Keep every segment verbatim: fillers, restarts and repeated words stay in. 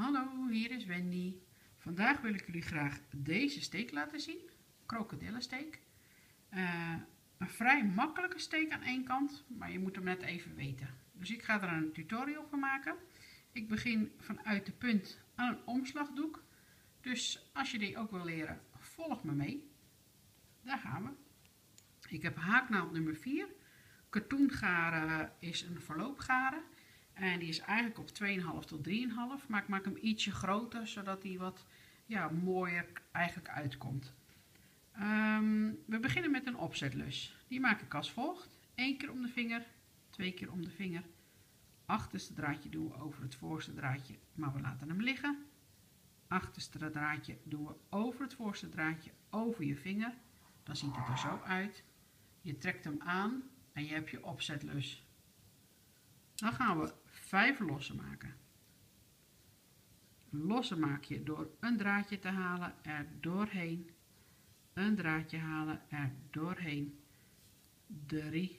Hallo, hier is Wendy. Vandaag wil ik jullie graag deze steek laten zien. Krokodillensteek. Uh, een vrij makkelijke steek aan één kant, maar je moet hem net even weten. Dus ik ga er een tutorial van maken. Ik begin vanuit de punt aan een omslagdoek. Dus als je die ook wil leren, volg me mee. Daar gaan we. Ik heb haaknaald nummer vier. Katoengaren is een verloopgaren. En die is eigenlijk op twee komma vijf tot drie komma vijf. Maar ik maak hem ietsje groter, zodat hij wat ja, mooier eigenlijk uitkomt. Um, we beginnen met een opzetlus. Die maak ik als volgt. Eén keer om de vinger, twee keer om de vinger. Achterste draadje doen we over het voorste draadje, maar we laten hem liggen. Achterste draadje doen we over het voorste draadje, over je vinger. Dan ziet het er zo uit. Je trekt hem aan en je hebt je opzetlus. Dan gaan we vijf lossen maken. Lossen maak je door een draadje te halen, er doorheen. Een draadje halen, er doorheen. drie,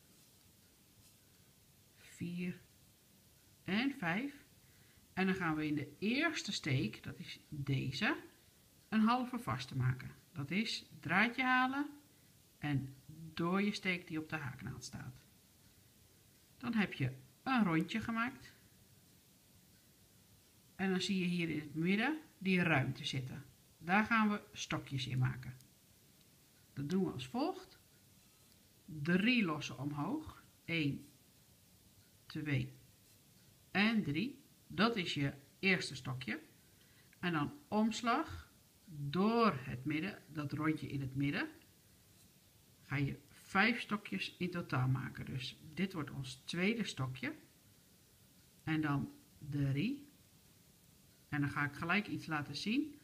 vier en vijf. En dan gaan we in de eerste steek, dat is deze, een halve vaste maken. Dat is draadje halen en door je steek die op de haaknaald staat. Dan heb je een rondje gemaakt. En dan zie je hier in het midden die ruimte zitten. Daar gaan we stokjes in maken. Dat doen we als volgt. Drie lossen omhoog. één, twee en drie. Dat is je eerste stokje. En dan omslag door het midden, dat rondje in het midden. Ga je vijf stokjes in totaal maken. Dus dit wordt ons tweede stokje. En dan drie. En dan ga ik gelijk iets laten zien.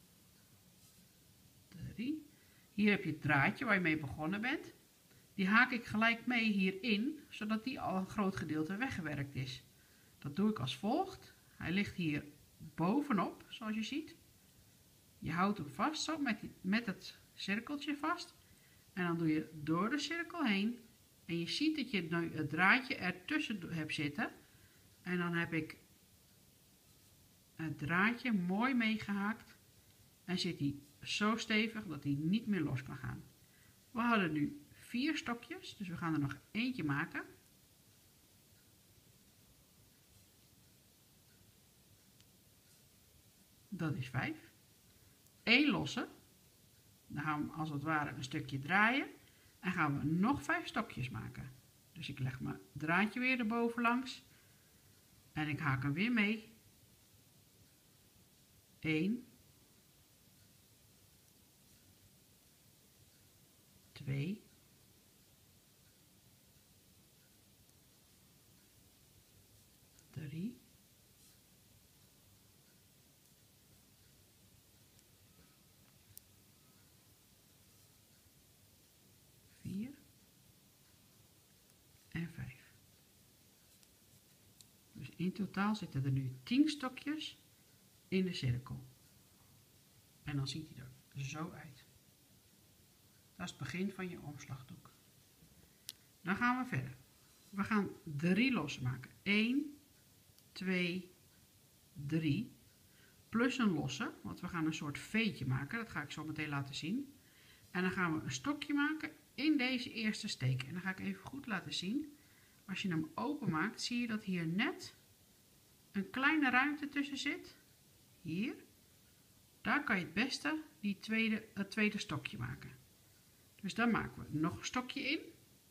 drie. Hier heb je het draadje waar je mee begonnen bent. Die haak ik gelijk mee hierin, zodat die al een groot gedeelte weggewerkt is. Dat doe ik als volgt. Hij ligt hier bovenop, zoals je ziet. Je houdt hem vast, zo met, die, met het cirkeltje vast. En dan doe je door de cirkel heen. En je ziet dat je nu het draadje ertussen hebt zitten. En dan heb ik het draadje mooi meegehaakt. En zit hij zo stevig dat hij niet meer los kan gaan. We hadden nu vier stokjes, dus we gaan er nog eentje maken. Dat is vijf. Eén losse. Dan gaan we als het ware een stukje draaien. En gaan we nog vijf stokjes maken. Dus ik leg mijn draadje weer erboven langs. En ik haak hem weer mee. één. twee. drie. vier. En vijf. Dus in totaal zitten er nu tien stokjes in de cirkel. En dan ziet hij er zo uit. Dat is het begin van je omslagdoek. Dan gaan we verder. We gaan drie lossen maken. één, twee, drie. Plus een losse, want we gaan een soort veetje maken. Dat ga ik zo meteen laten zien. En dan gaan we een stokje maken in deze eerste steek. En dan ga ik even goed laten zien. Als je hem open maakt, zie je dat hier net een kleine ruimte tussen zit. Hier. Daar kan je het beste die tweede, het tweede stokje maken. Dus daar maken we nog een stokje in.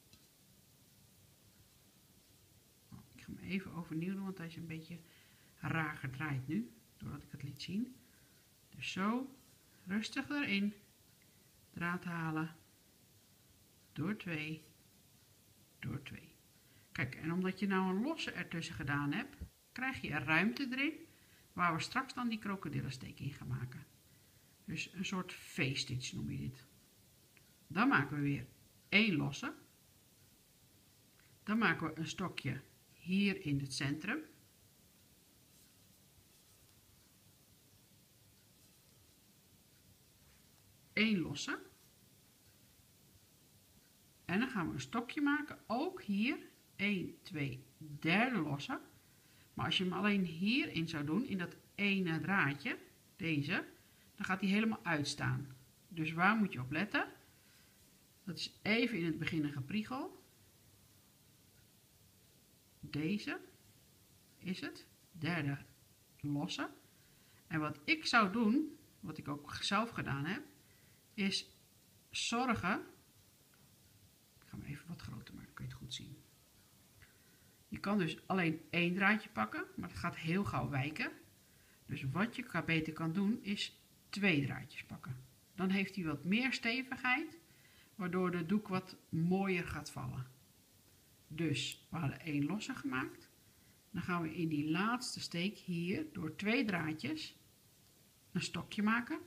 Ik ga hem even overnieuw doen, want hij is een beetje raar gedraaid nu. Doordat ik het liet zien. Dus zo, rustig erin. Draad halen. Door twee. Door twee. Kijk, en omdat je nou een losse ertussen gedaan hebt, krijg je er ruimte erin. Waar we straks dan die krokodillensteek in gaan maken. Dus een soort V-stitch noem je dit. Dan maken we weer één losse. Dan maken we een stokje hier in het centrum. Eén losse. En dan gaan we een stokje maken, ook hier. één, twee, derde losse. Maar als je hem alleen hierin zou doen, in dat ene draadje, deze, dan gaat die helemaal uitstaan. Dus waar moet je op letten? Dat is even in het begin een gepriegel. Deze is het, derde losse. En wat ik zou doen, wat ik ook zelf gedaan heb, is zorgen, ik ga hem even wat groter maken, kun je het goed zien. Je kan dus alleen één draadje pakken, maar het gaat heel gauw wijken. Dus wat je beter kan doen, is twee draadjes pakken. Dan heeft hij wat meer stevigheid, waardoor de doek wat mooier gaat vallen. Dus we hadden één losse gemaakt. Dan gaan we in die laatste steek hier door twee draadjes een stokje maken.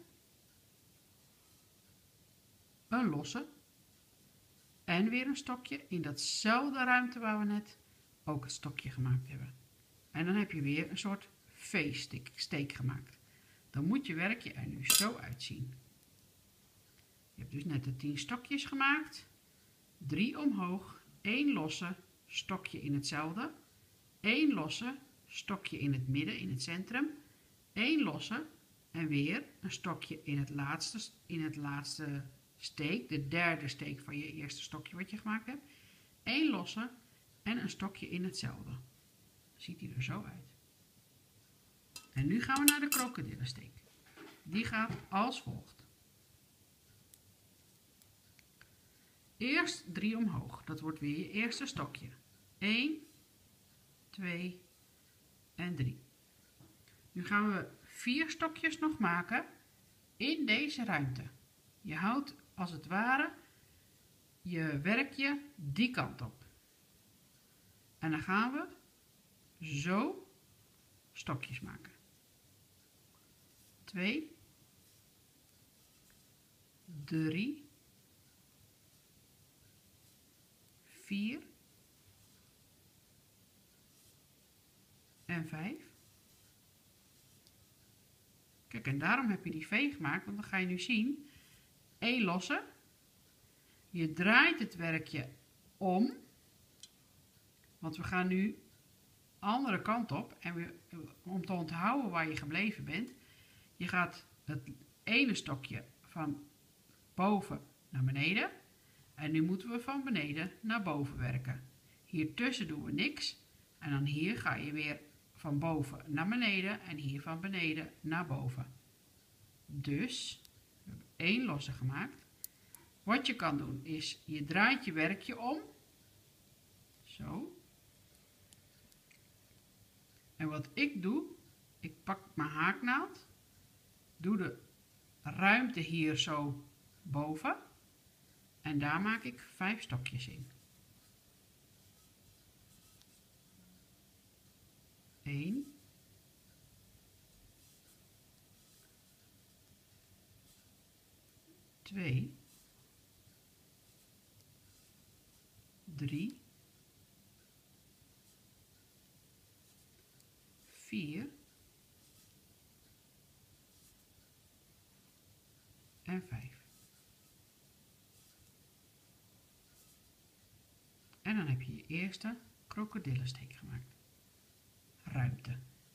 Een losse. En weer een stokje in datzelfde ruimte waar we net ook het stokje gemaakt hebben. En dan heb je weer een soort V-steek gemaakt. Dan moet je werkje er nu zo uitzien. Je hebt dus net de tien stokjes gemaakt. drie omhoog, één losse, stokje in hetzelfde. één losse, stokje in het midden, in het centrum. één losse en weer een stokje in het laatste, in het laatste steek. De derde steek van je eerste stokje wat je gemaakt hebt. één losse en een stokje in hetzelfde. Ziet hij er zo uit. En nu gaan we naar de krokodillensteek. Die gaat als volgt. Eerst drie omhoog. Dat wordt weer je eerste stokje. één, twee en drie. Nu gaan we vier stokjes nog maken in deze ruimte. Je houdt als het ware je werkje die kant op. En dan gaan we zo stokjes maken. twee, drie, vier en vijf. Kijk, en daarom heb je die V gemaakt, want dan ga je nu zien, één losse. Je draait het werkje om, want we gaan nu andere kant op. En we, om te onthouden waar je gebleven bent, je gaat het ene stokje van boven naar beneden. En nu moeten we van beneden naar boven werken. Hiertussen doen we niks. En dan hier ga je weer van boven naar beneden en hier van beneden naar boven. Dus we hebben één losse gemaakt. Wat je kan doen is, je draait je werkje om. Zo. En wat ik doe, ik pak mijn haaknaald. Doe de ruimte hier zo boven. En daar maak ik vijf stokjes in. één. twee. drie. vier. En vijf. En dan heb je je eerste krokodillensteek gemaakt. Ruimte.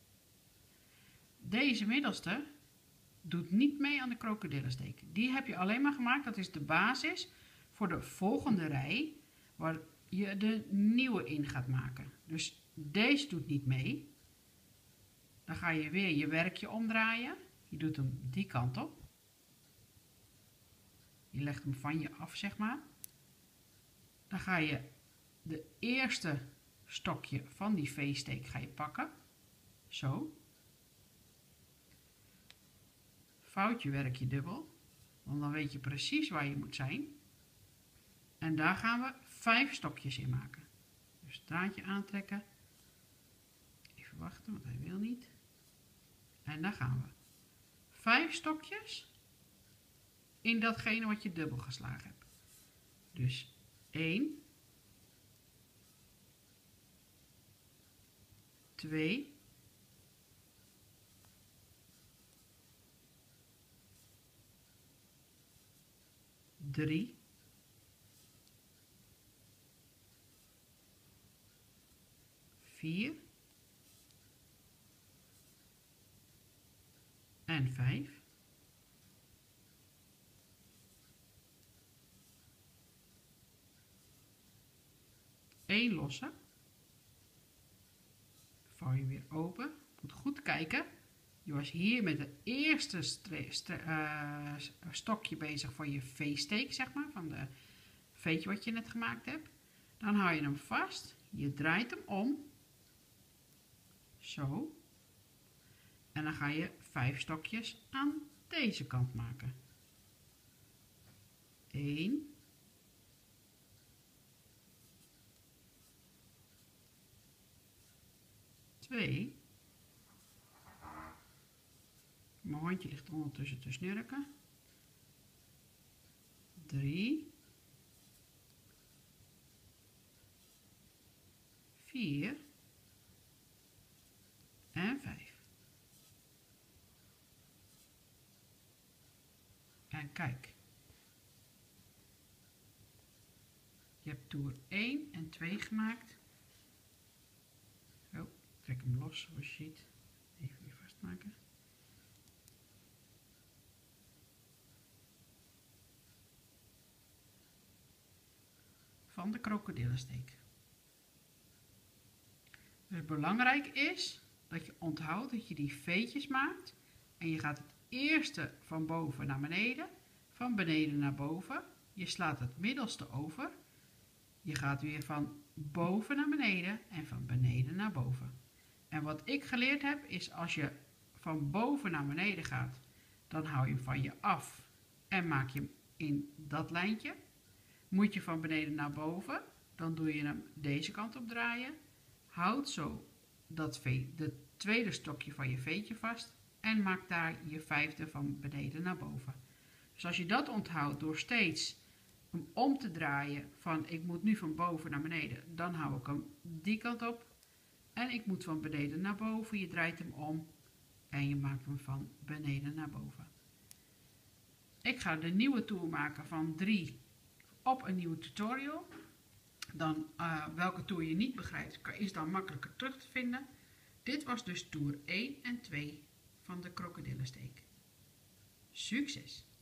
Deze middelste doet niet mee aan de krokodillensteek. Die heb je alleen maar gemaakt, dat is de basis voor de volgende rij waar je de nieuwe in gaat maken. Dus deze doet niet mee. Dan ga je weer je werkje omdraaien. Je doet hem die kant op. Je legt hem van je af, zeg maar. Dan ga je de eerste stokje van die V-steek ga je pakken. Zo. Vouwt je werkje dubbel. Want dan weet je precies waar je moet zijn. En daar gaan we vijf stokjes in maken. Dus draadje aantrekken. Even wachten, want hij wil niet. En daar gaan we. Vijf stokjes in datgene wat je dubbel geslagen hebt. Dus één. twee. drie. vier. en vijf. één losse. Vouw je weer open. Moet goed kijken. Je was hier met het eerste uh, stokje bezig van je V-steek, zeg maar, van de veetje wat je net gemaakt hebt. Dan hou je hem vast. Je draait hem om. Zo. En dan ga je vijf stokjes aan deze kant maken. één. twee. Mijn hondje ligt ondertussen te snurken. drie. vier. En vijf. En kijk. Je hebt toer één en twee gemaakt. Oh, trek hem los zoals je ziet. Even weer vastmaken. Van de krokodillensteek. Dus belangrijk is dat je onthoudt dat je die veetjes maakt. En je gaat het eerste van boven naar beneden, van beneden naar boven. Je slaat het middelste over. Je gaat weer van boven naar beneden en van beneden naar boven. En wat ik geleerd heb is als je van boven naar beneden gaat, dan hou je hem van je af en maak je hem in dat lijntje. Moet je van beneden naar boven, dan doe je hem deze kant op draaien. Houd zo dat vee, de tweede stokje van je veetje vast en maak daar je vijfde van beneden naar boven. Dus als je dat onthoudt door steeds hem om te draaien van ik moet nu van boven naar beneden, dan hou ik hem die kant op. En ik moet van beneden naar boven, je draait hem om en je maakt hem van beneden naar boven. Ik ga de nieuwe toer maken van drie op een nieuwe tutorial. Dan uh, welke toer je niet begrijpt, is dan makkelijker terug te vinden. Dit was dus toer één en twee van de krokodillensteek. Succes!